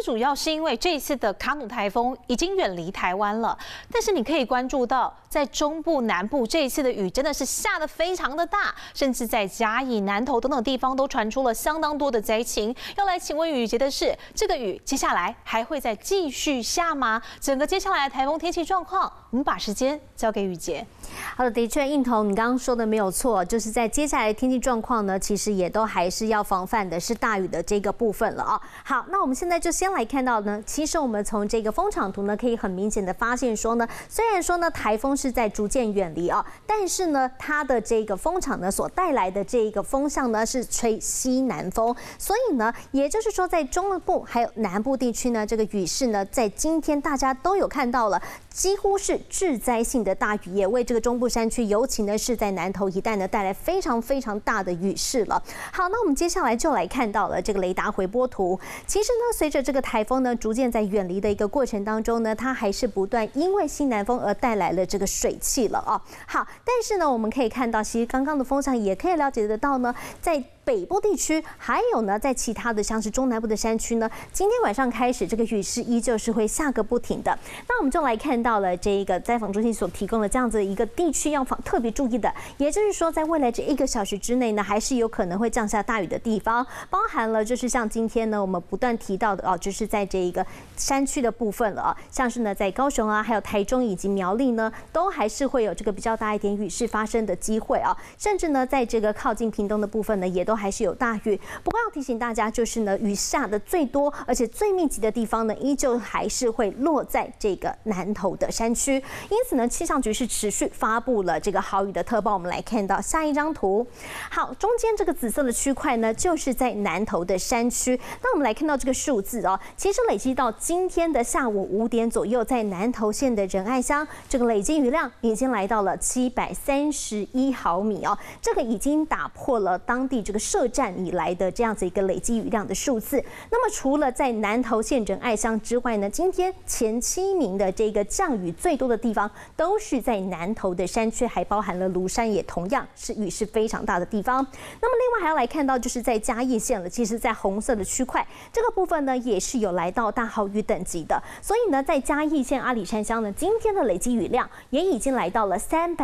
主要是因为这一次的卡努台风已经远离台湾了，但是你可以关注到，在中部、南部这一次的雨真的是下得非常的大，甚至在嘉义、南投等等地方都传出了相当多的灾情。要来请问雨杰的是，这个雨接下来还会再继续下吗？整个接下来的台风天气状况，我们把时间交给雨杰。 好的，的确，应彤，你刚刚说的没有错，就是在接下来的天气状况呢，其实也都还是要防范的是大雨的这个部分了啊。好，那我们现在就先来看到呢，其实我们从这个风场图呢，可以很明显的发现说呢，虽然说呢台风是在逐渐远离啊，但是呢它的这个风场呢所带来的这个风向呢是吹西南风，所以呢，也就是说在中部还有南部地区呢，这个雨势呢，在今天大家都有看到了。几乎是致灾性的大雨，也为这个中部山区，尤其呢是在南投一带呢带来非常非常大的雨势了。好，那我们接下来就来看到了这个雷达回波图。其实呢，随着这个台风呢逐渐在远离的一个过程当中呢，它还是不断因为西南风而带来了这个水汽了啊。好，但是呢，我们可以看到，其实刚刚的风向也可以了解得到呢，在北部地区，还有呢，在其他的像是中南部的山区呢，今天晚上开始，这个雨势依旧是会下个不停的。那我们就来看到了这个灾防中心所提供的这样子一个地区要特别注意的，也就是说，在未来这1个小时之内呢，还是有可能会降下大雨的地方，包含了就是像今天呢，我们不断提到的就是在这一个山区的部分了啊，像是呢在高雄啊，还有台中以及苗栗呢，都还是会有这个比较大一点雨势发生的机会啊，甚至呢，在这个靠近屏东的部分呢，也都还是有大雨。不过要提醒大家，就是呢，雨下的最多而且最密集的地方呢，依旧还是会落在这个南投的山区。因此呢，气象局是持续发布了这个豪雨的特报。我们来看到下一张图。好，中间这个紫色的区块呢，就是在南投的山区。那我们来看到这个数字哦，其实累积到今天的下午5点左右，在南投县的仁爱乡，这个累积雨量已经来到了731毫米哦，这个已经打破了当地这个设站以来的这样子一个累积雨量的数字。那么除了在南投县仁爱乡之外呢，今天前7名的这个降雨最多的地方都是在南投的山区，还包含了庐山，也同样是雨势非常大的地方。那么另外还要来看到，就是在嘉义县了，其实在红色的区块这个部分呢，也是有来到大豪雨等级的。所以呢，在嘉义县阿里山乡呢，今天的累积雨量也已经来到了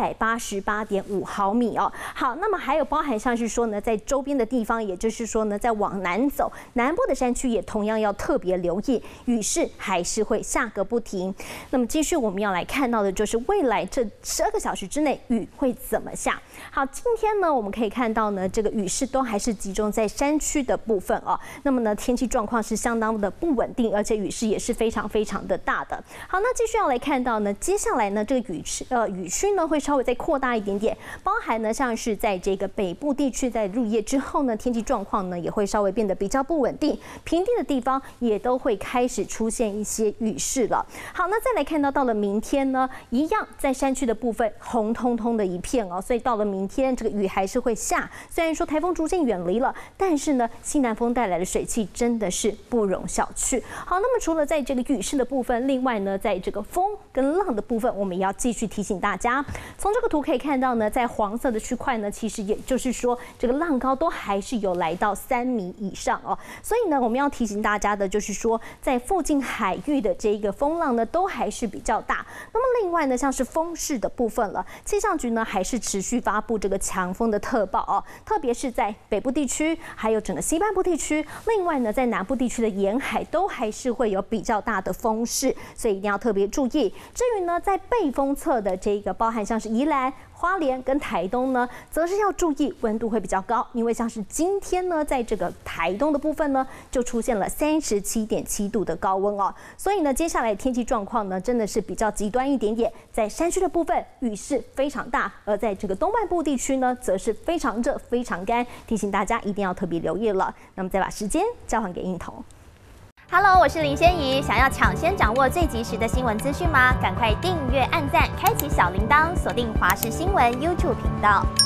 388.5毫米哦。好，那么还有包含像是说呢，在周边的地方，也就是说呢，在往南走，南部的山区也同样要特别留意，雨势还是会下个不停。那么继续我们要来看到的就是未来这12个小时之内雨会怎么下。好，今天呢，我们可以看到呢，这个雨势都还是集中在山区的部分哦。那么呢，天气状况是相当的不稳定，而且雨势也是非常非常的大的。好，那继续要来看到呢，接下来呢，这个雨区呢会稍微再扩大一点点，包含呢像是在这个北部地区，在入夜之后呢，天气状况呢也会稍微变得比较不稳定，平地的地方也都会开始出现一些雨势了。好，那再来看到了明天呢，一样在山区的部分红彤彤的一片哦，所以到了明天这个雨还是会下。虽然说台风逐渐远离了，但是呢，西南风带来的水汽真的是不容小觑。好，那么除了在这个雨势的部分，另外呢，在这个风跟浪的部分，我们也要继续提醒大家。从这个图可以看到呢，在黄色的区块呢，其实也就是说这个浪高都还是有来到3米以上哦。所以呢，我们要提醒大家的就是说，在附近海域的这个风浪呢，都还是比较大。那么另外呢，像是风势的部分了，气象局呢还是持续发布这个强风的特报哦，特别是在北部地区，还有整个西半部地区，另外呢，在南部地区的沿海都还是会有比较大的风势，所以一定要特别注意。至于呢，在背风侧的这个包含像是宜兰、花莲跟台东呢，则是要注意温度会比较高，因为像是今天呢，在这个台东的部分呢，就出现了37.7度的高温哦，所以呢，接下来天气状况呢，真的是比较极端一点点。在山区的部分，雨势非常大，而在这个东半部地区呢，则是非常热、非常干，提醒大家一定要特别留意了。那么再把时间交还给应彤。 Hello， 我是林仙怡。想要抢先掌握最及时的新闻资讯吗？赶快订阅、按赞、开启小铃铛，锁定华视新闻 YouTube 频道。